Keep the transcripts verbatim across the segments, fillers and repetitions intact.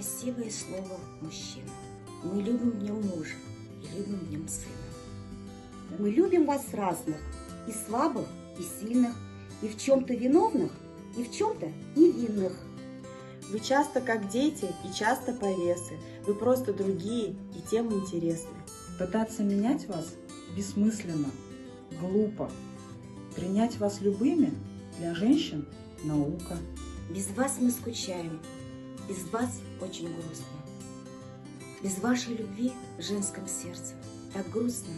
красивое слово «мужчина». Мы любим в нем мужа и любим в нем сына. Мы любим вас разных, и слабых, и сильных, и в чем-то виновных, и в чем-то невинных. Вы часто как дети и часто повесы. Вы просто другие и тем интересны. Пытаться менять вас бессмысленно, глупо. Принять вас любыми для женщин – наука. Без вас мы скучаем, без вас очень грустно. Без вашей любви в женском сердце так грустно.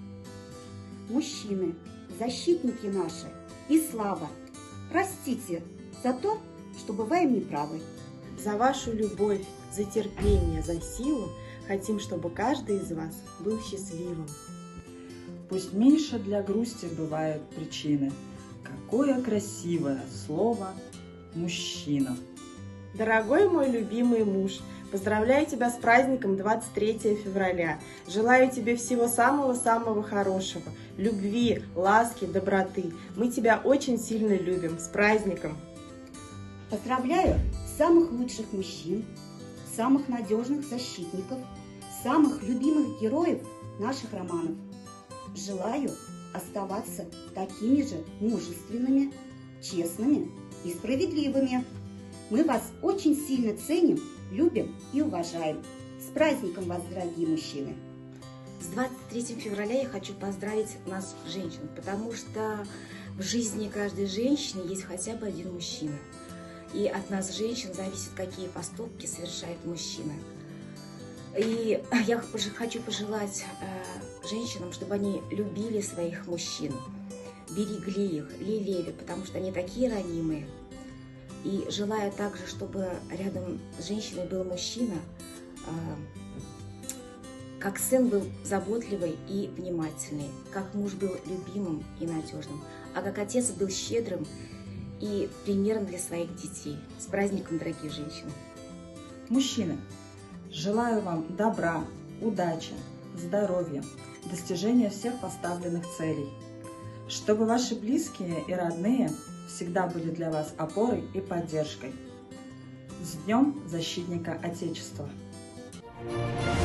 Мужчины, защитники наши и слава, простите за то, что бываем неправы. За вашу любовь, за терпение, за силу хотим, чтобы каждый из вас был счастливым. Пусть меньше для грусти бывают причины. Какое красивое слово «мужчина». Дорогой мой любимый муж, поздравляю тебя с праздником двадцать третьего февраля. Желаю тебе всего самого-самого хорошего, любви, ласки, доброты. Мы тебя очень сильно любим. С праздником! Поздравляю самых лучших мужчин, самых надежных защитников, самых любимых героев наших романов. Желаю оставаться такими же мужественными, честными и справедливыми. Мы вас очень сильно ценим, любим и уважаем. С праздником вас, дорогие мужчины! С двадцать третьим февраля я хочу поздравить нас, женщин, потому что в жизни каждой женщины есть хотя бы один мужчина. И от нас, женщин, зависит, какие поступки совершает мужчина. И я хочу пожелать э, женщинам, чтобы они любили своих мужчин, берегли их, лелеяли, потому что они такие ранимые. И желаю также, чтобы рядом с женщиной был мужчина, э, как сын был заботливый и внимательный, как муж был любимым и надежным, а как отец был щедрым и примером для своих детей. С праздником, дорогие женщины! Мужчины, желаю вам добра, удачи, здоровья, достижения всех поставленных целей. Чтобы ваши близкие и родные всегда были для вас опорой и поддержкой. С Днем Защитника Отечества!